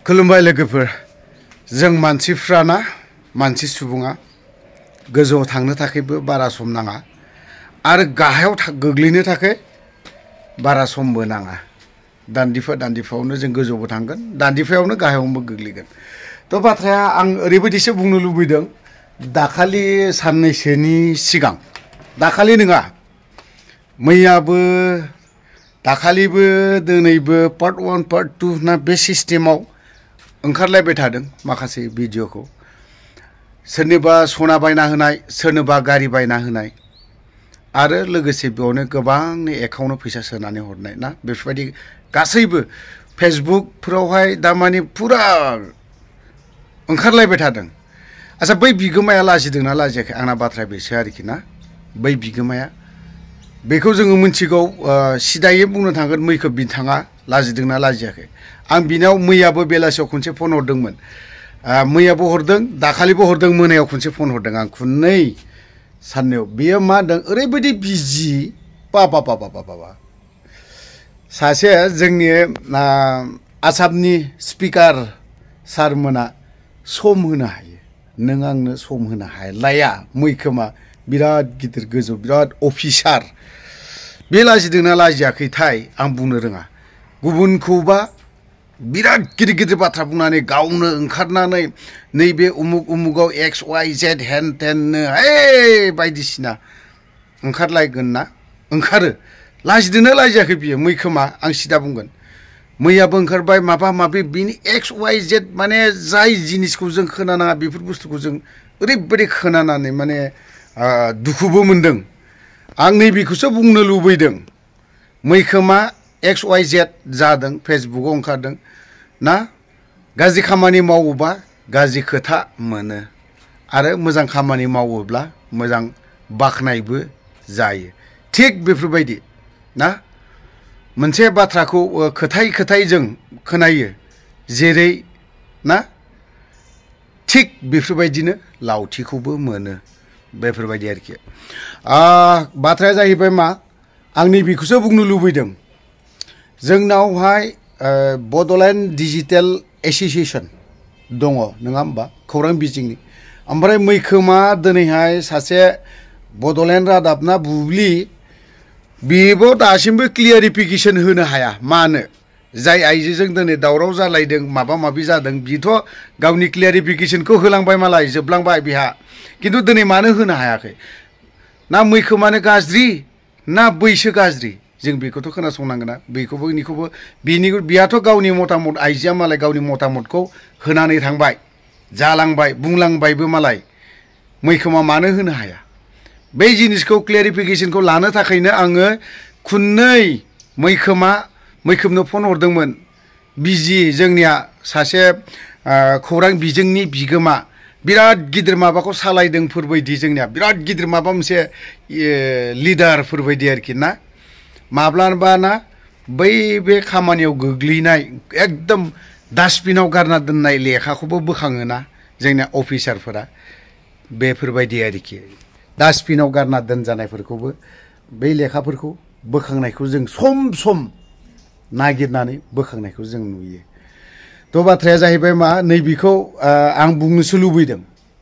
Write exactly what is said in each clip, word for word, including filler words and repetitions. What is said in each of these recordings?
खुलुमबाय लोगोफोर जों मानसिफ्राना मानसि सुबुङा गोजौआव थांनो थाखायबो बारा सम नाङा आरो गाहायाव गोग्लैनो थाखाय बारा समबो नाङा दान्दिफा दान्दिफायावनो जों गोजौआवबो थांगोन दान्दिफायावनो गाहायावबो गोग्लैगोन तो बाथ्राया आं ओरैबायदिसो बुंनो लुबैदों दाखालि साननैसोनि सिगां दाखालि नङा मैयाबो दाखालिबो दिनैबो पार्ट वन पार्ट टू ना बे सिस्टेमाव ओंखारलायबाय थादों माखासे भिडिअखौ सोरनिबा सना बायना होनाय सोरनिबा गारि बायना होनाय आरो लोगोसे बेयावनो गोबांनि एकाउन्टआव फैसा सोनानै हरनाय ना बेफोरबायदि गासैबो फेसबुकफोरावहाय दामानि फुरा ओंखारलायबाय थादों आच्छा बै बिगोमाया लाजिदोंना लाजियाखै आंना बाथ्राया बेसो आरोखि ना बै बिगोमाया बेखौ जोङो मिथिगौ सिदायै बुंनो थांगोन मैखोम बिथाङा लाजिदोंना लाजियाखै आं बिनाव मैयाबो बेलासियाव खनसे फन हरदोंमोन मैयाबो हरदों दाखालिबो हरदों मोनायाव खनसे फन हरदों आं खननै साननायाव बेयो मा होनदों ओरैबायदि बिजि बाबा बाबा बाबा सासे जोंनि आसामनि स्पिकार सारमोना सम होनो हायो नों आंनो सम होनो हालाया मैखोमा बिराद गिदिर गोजौ बिराद अफिसार बे लाजिदोंना लाजियाखैथाय आं बुंनो रोङा गुबुनखौबा बिराद गिदिर गिदिर बाथ्रा बुंनानै गावनो ओंखारनानै नैबे उमुक उमुगाव एक्स वाइ जेड हेन टेननो हे बायदिसिना ओंखारलायगोन ना ओंखारो लाजिदोंना लाजियाखै बियो मैखोमा आं सिदा बुंगोन मैयाबो ओंखारबाय माबा माबि बिनि एक्स वाइ जेड माने जाय जिनिसखौ जों खोनानाङा बेफोर बुस्थुखौ जों ओरैबायदि खोनानानै माने दुखुबो मोनदों आं नैबेखौसो बुंनो लुबैदों मैखोमा एक्स वाइ जेड जादों फेसबुकाव ओंखारदों ना गाज्रि खामानि मावोबा गाज्रि खोथा मोनो आरो मोजां खामानि मावोब्ला मोजां बाख्नायबो जायो थिग बेफोरबायदि ना मोनसे बाथ्राखौ खोथाय खोथाय जों खोनायो जेरै ना थिग बेफोरबायदिनो लावथिखौबो मोनो बेफोरबायदि आरोखि बाथ्राया जाहैबाय मा आं नैबेखौसो बुंनो लुबैदों जोंनावहाय बड'लेण्ड डिजिटेल एस'सिएशन दङ नङा होमबा खौरां बिजोंनि ओमफ्राय मैखोमा दिनैहाय सासे बड'लेण्ड रादाबना बुब्लि बेबो दासिमबो क्लियारिफिकेसन होनो हाया मानो जाय आइजोजों दिनै दावराव जालायदों माबा माबि जादों बिथ' गावनि क्लियारिफिकेसनखौ होलांबाय मालाय जोबलांबाय बिहा खिन्थु दिनै मानो होनो हायाखै ना मैखोमानो गाज्रि ना बैसो गाज्रि जों बेखौथ' खोनासंनांगोन ना बेखौबो बेनिखौबो बिनि बिहाथ' गावनि मतामत आइजोआ मालाय गावनि मतामतखौ होनानै थांबाय जालांबाय बुंलांबायबो मालाय मैखोमा मानो होनो हाया बै जिनिसखौ क्लियारिफिकेसनखौ लानो थाखायनो आङो खननै मैखोमा मैखोमनो फन हरदोंमोन बिजि जोंनिया सासे खौरां बिजोंनि बिगोमा बिराद गिदिर माबाखौ सालायदोंफोरबायदि जोंनिया बिराद गिदिर माबा मोनसे लिडारफोरबायदि आरोखि ना माब्लाबा ना बै बे खामानियाव गोग्लैनाय एकदम डास्टबिनाव गारना दोननाय लेखाखौबो बोखाङोना जोंनिया अफिसारफोरा बेफोरबायदि आरोखि डास्टबिनाव गारना दोनजानायफोरखौबो बै लेखाफोरखौ बोखांनायखौ जों सम सम नागिरनानै बोखांनायखौ जों नुयो थ' बाथ्राया जाहैबाय मा नैबेखौ आं बुंनोसो लुबैदों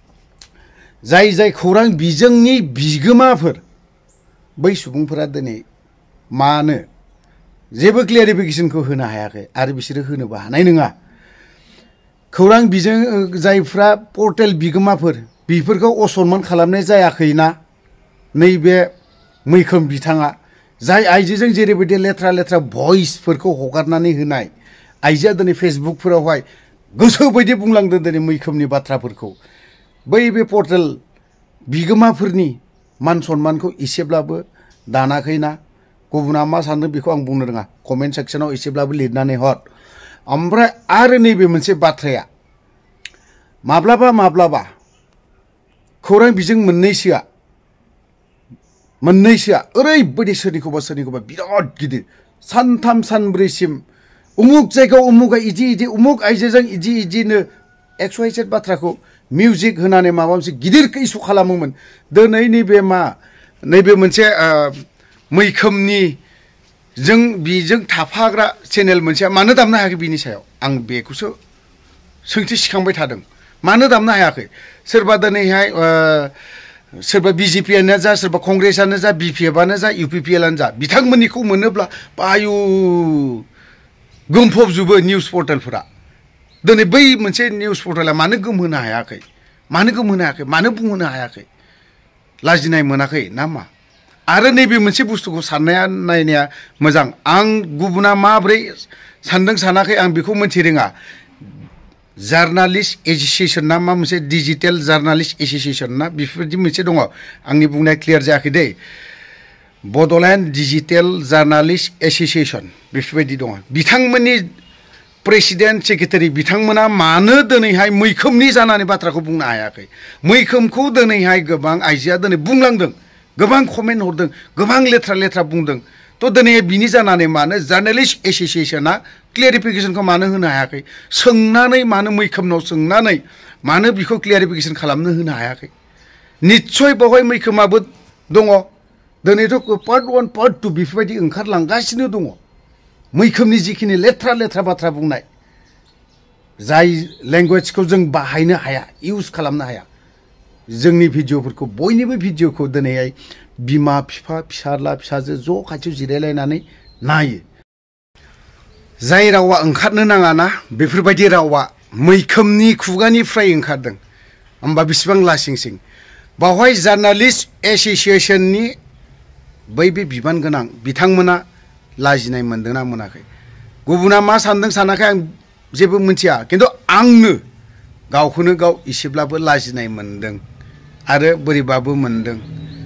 जाय जाय खौरां बिजोंनि बिगोमाफोर बै सुबुंफोरा दिनै मानो जेबो क्लियारिफिकेसनखौ होनो हायाखै आरो बिसोरो होनोबो हानाय नङा खौरां बिजों जायफ्रा पर्टेल बिगोमाफोर बेफोरखौ असनमान खालामनाय जायाखैना नैबे मैखोम बिथाङा जाय आइजोजों जेरैबायदि लेथ्रा लेथ्रा भइसफोरखौ हगारनानै होनाय आइजोआ दिनै फेसबुकफोरावहाय गोसो बायदि बुंलांदों दिनै मैखोमनि बाथ्राफोरखौ बै बे पर्टेल बिगोमाफोरनि मान सन्मानखौ एसेब्लाबो दानाखैना गुबुना मा सानदों बेखौ आं बुंनो रोङा कमेन्ट सेक्सनाव एसेब्लाबो लिरनानै हर ओमफ्राय आरो नैबे मोनसे बाथ्राया माब्लाबा माब्लाबा खौरां बिजों मोननैसोआ मोननैसोआ ओरैबायदि सोरनिखौबा सोरनिखौबा बिराद गिदिर सानथाम सानब्रैसिम उमुक जायगायाव उमुका इदि इदि उमुक आइजोजों इदि इदिनो एक्स वाइ जेड बाथ्राखौ मिउजिक होनानै माबा मोनसे गिदिर इस्यु खालामोमोन दिनै नैबे मा नैबे मोनसे मैखोमनि जों बेजों थाफाग्रा चेनेल मोनसेया मानो दामनो हायाखै बिनि सायाव आं बेखौसो सोंथि सिखांबाय थादों मानो दामनो हायाखै सोरबा दिनैहाय सोरबा बिजेपियानो जा सोरबा कंग्रेसआनो जा बिपिएफआनो जा इउपिपिएलआनो जा बिथांमोननिखौ मोनोब्ला आयु गोमफबजोबो निउस पर्टेलफोरा दिनै बै मोनसे निउस पर्टेला मानो गोमहोनो हायाखै मानो गोमहोनो हायाखै मानो बुंहोनो हायाखै लाजिनाय मोनाखै ना मा आरो नैबे मोनसे बुस्थुखौ साननाया नायनाया मोजां आं गुबुना माब्रै सानदों सानाखै आं बेखौ मोनथिरोङा जार्नालिस्ट एसोसिएशन ना मा मोनसे डिजिटेल जार्नालिस्ट एसोसिएशन ना बेफोरबायदि मोनसे दङ आंनि बुंनाया क्लियार जायाखै दै बड'लेण्ड डिजिटेल जार्नालिस्ट एसोसिएशन बेफोरबायदि दङ बिथांमोननि प्रेसिडेन्ट सेक्रेटारि बिथांमोना मानो दिनैहाय मैखोमनि जानानै बाथ्राखौ बुंनो हायाखै मैखोमखौ दिनैहाय गोबां आइजोआ दिनै बुंलांदों गोबां कमेन्ट हरदों गोबां लेथ्रा लेथ्रा बुंदों तो दिनै बिनि जानानै मानो जार्नालिस्ट एसोसिएशना क्लियारिफिकेशनखौ मानो होनो हायाखै सोंनानै मानो मैखोमनाव सोंनानै मानो बिखौ क्लियारिफिकेशन खालामनो होनो हायाखै निस्सय बेवहाय मैखोमाबो दङ दिनैथ' पार्ट वान पार्ट टु बेफोरबायदि ओंखारलांगासिनो दङ मैखोमनि जिखिनि लेथ्रा लेथ्रा बाथ्रा बुंनाय जाय लेंगुवेजखौ जों बाहायनो हाया इउज खालामनो हाया जोंनि भिडिअफोरखौ बयनिबो भिडिअखौ दिनैहाय बिमा बिफा फिसाला फिसाजो ज' खाथियाव जिरायलायनानै नायो जाय रावा ओंखारनो नाङाना बेफोरबायदि रावा मैखोमनि खुगानिफ्राय ओंखारदों होमबा बेसेबां लासिंसिं बावहाय जार्नालिस्ट एसोसिएशननि बै बे बिबान गोनां बिथांमोना लाजिनाय मोनदोंना मोनाखै गुबुना मा सानदों सानाखै आं जेबो मिथिया खिन्थु आंनो गावखौनो गाव एसेब्लाबो लाजिनाय मोनदों आरो बोरैबाबो मोनदों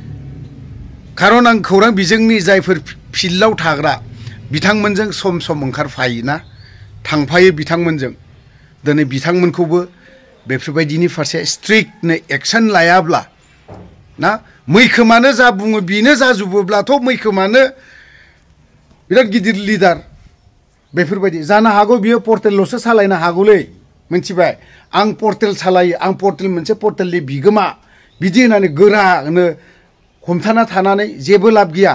खारन आं खौरां बिजोंनि जायफोर फिल्डआव थाग्रा बिथांमोनजों सम सम ओंखारफायोना थांफायो बिथांमोनजों दिनै बिथांमोनखौबो बेफोरबायदिनि फारसे स्ट्रिक्टनो एक्सन लायाब्ला ना मैखोमानो जा बुङो बेनो जाजोबोब्लाथ' मैखोमानो बिराद गिदिर लिडार बेफोरबायदि जानो हागौ बियो पर्टेलल'सो सालायनो हागौलै मिथिबाय आं पर्टेल सालायो आं पर्टेल मोनसे पर्टेलनि बिगोमा बिदि होननानै गोरानो हमथाना थानानै जेबो लाब गैया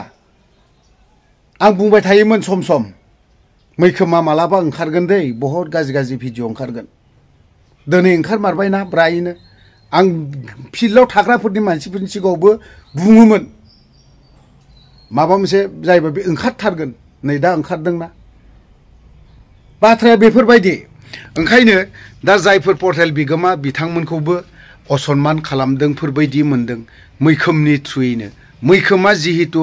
आं बुंबाय थायोमोन सम सम मैखोमा मालाबा ओंखारगोन दै बहुत गाज्रि गाज्रि भिडिअ ओंखारगोन दिनै ओंखारमारबायना ब्रायनो आं फिल्डआव थाग्राफोरनि मानसिफोरनि सिगाङावबो बुङोमोन माबा मोनसे जायोबा बे ओंखारथारगोन नै दा ओंखारदोंना बाथ्राया बेफोरबायदि ओंखायनो दा जायफोर पर्टेल बिगोमा बिथांमोनखौबो असनमान खालामदोंफोरबायदि मोनदों मैखोमनि थ्रुयैनो मैखोमा जिहेतु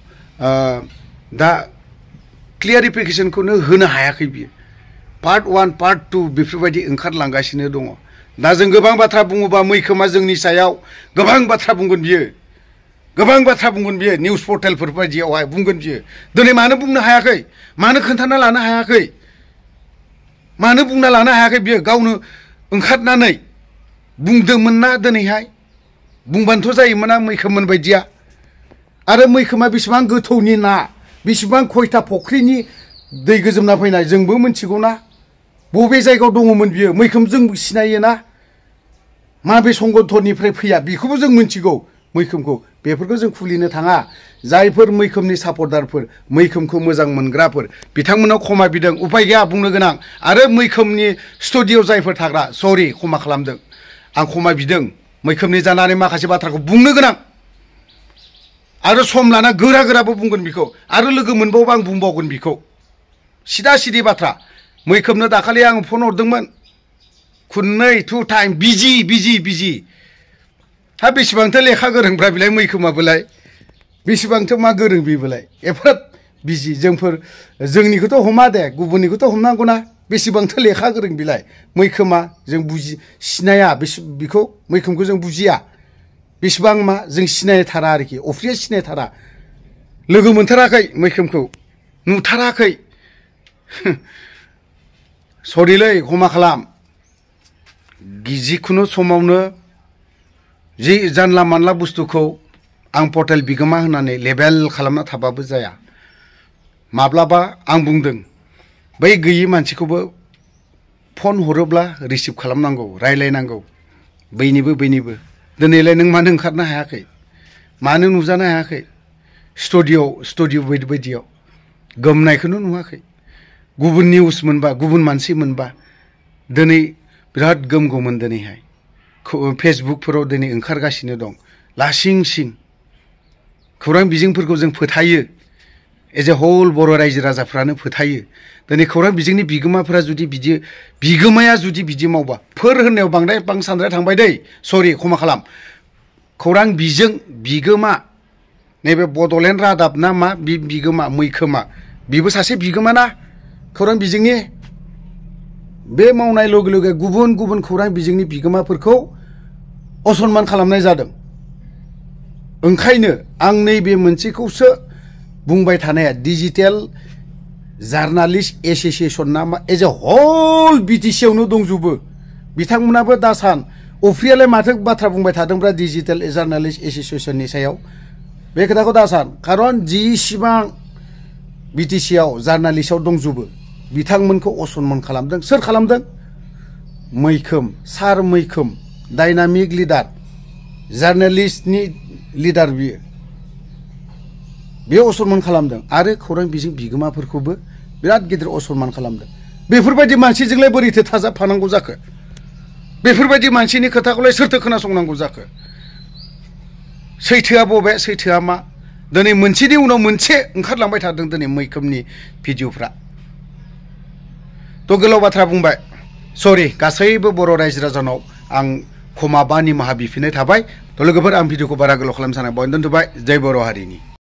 दा क्लियारिफिकेशनखौनो होनो हायाखै बियो पार्ट वान पार्ट टु बेफोरबायदि ओंखारलांगासिनो दङ दा जों गोबां बाथ्रा बुङोबा मैखोमा जोंनि सायाव गोबां बाथ्रा बुंगोन बियो गोबां बाथ्रा बुंगोन बियो निउस पर्टेलफोर बायदियावहाय बुंगोन बियो दिनै मानो बुंनो हायाखै मानो खोन्थाना लानो हायाखै मानो बुंना लानो हायाखै बियो गावनो ओंखारनानै बुंदोंमोन ना दिनैहाय बुंबानोथ' जायोमोन ना मैखोममोन बायदिया आरो मैखोमा बेसेबां गोथौनि ना बेसेबां खयथा फख्रिनि दै गोजोमना फैनाय जोंबो मिथिगौ ना बबे जायगायाव दङमोन बियो मैखोम जों सिनायो ना माबे संगठननिफ्राय फैया बेखौबो जों मिथिगौ मैखोमखौ बेफोरखौ जों खुलिनो थाङा जायफोर मैखोमनि सापर्टारफोर मैखोमखौ मोजां मोनग्राफोर बिथांमोनाव खमा बिदों उपाय गैया बुंनो गोनां आरो मैखोमनि स्टुडिअ जायफोर थाग्रा सरि खमा खालामदों आं खमा बिदों मैखोमनि जानानै माखासे बाथ्राखौ बुंनो गोनां आरो सम लाना गोरा गोराबो बुंगोन बिखौ आरो लोगो मोनबावबा आं बुंबावगोन बिखौ सिदा सिदि बाथ्रा मैखोमनो दाखालि आं फन हरदोंमोन खुननै टु टाइम बिजि बिजि बिजि हा बेसेबांथो लेखा गोरोंफ्रा बिलाय मैखोमाबोलाय बेसेबांथो मा गोरों बेबोलाय एफाराब बिजि जोंफोर जोंनिखौथ' हमा दे गुबुननिखौथ' हमनांगौना बेसेबांथो लेखा गोरों बिलाय मैखोमा जों बुजि सिनाया बिखौ मैखोमखौ जों बुजिया बेसेबां मा जों सिनायथारा आरोखि अफ्रिया सिनायथारा लोगो मोनथाराखै मैखोमखौ नुथाराखै सरिलै खमा खालाम जिखुनु समावनो जि जानला मानला बुस्थुखौ आं पर्टेल बिगोमा होननानै लेबेल खालामना थाबाबो जाया माब्लाबा आं बुंदों बै गैयि मानसिखौबो फन हरोब्ला रिसिभ खालामनांगौ रायलायनांगौ बैनिबो बैनिबो दिनैलाय नों मानो ओंखारनो हायाखै मानो नुजानो हायाखै स्टुडिअ स्टुडिअ बायदि बायदियाव गोमनायखौनो नुवाखै गुबुन निउस मोनबा गुबुन मानसि मोनबा दिनै बिराद गोम गमोन दिनैहाय फेसबुकफोराव दिनै ओंखारगासिनो दं लासिं सिं खौरां बिजोंफोरखौ जों फोथायो एज ए हल बर' रायजो राजाफ्रानो फोथायो दिनै खौरां बिजोंनि बिगोमाफोरा जुदि बिदि बिगोमाया जुदि बिदि मावबा फोर होननायाव बांद्राय बां सानद्राय थांबाय दै सरि क्षमा खालाम खौरां बिजों बिगोमा नैबे बड'लेण्ड रादाब ना मा बि बिगोमा मैखोमा बिबो सासे बिगोमा ना खौरां बिजोंनि बे मावनाय लगे लगे गुबुन गुबुन खौरां बिजोंनि बिगोमाफोरखौ असनमान खालामनाय जादों ओंखायनो आं नैबे मोनसेखौसो बुंबाय थानाया डिजिटेल जार्नालिस्ट एसोसिएशन ना मा एज ए हल बिटिसि आवनो दंजोबो बिथांमोनाबो दासान अफ्रियालाय माथो बाथ्रा बुंबाय थादोंब्रा डिजिटेल जार्नालिस्ट एसोसिएशननि सायाव बे खोथाखौ दासान खारन जिसिबां बिटिसि आव जार्नालिस्टआव दंजोबो बिथांमोनखौ असनमान खालामदों सोर खालामदों मैखोम सार मैखोम डायनामिक लिडार जार्नालिस्टनि लिडार बियो बे असनमान खालामदों आरो खौरां बिजों बिगोमाफोरखौबो बिराद गिदिर असनमान खालामदों बेफोरबायदि मानसिजोंलाय बोरैथो थाजाबफानांगौ जाखो बेफोरबायदि मानसिनि खोथाखौलाय सोरथो खोनासंनांगौ जाखो सैथोआ बबे सैथोआ मा दिनै मोनसेनि उनाव मोनसे ओंखारलांबाय थादों दिनै मैखोमनि भिडिअफ्रा थ' गोलाव बाथ्रा बुंबाय सरि गासैबो बर' रायजो राजानाव आं क्षमा बा निमाहा बिफिननाय थाबाय थ' लोगोफोर आं भिडिअखौ बारा गोलाव खालामनो सानाखै बावनो दोनथ'बाय जय बर' हारिनि।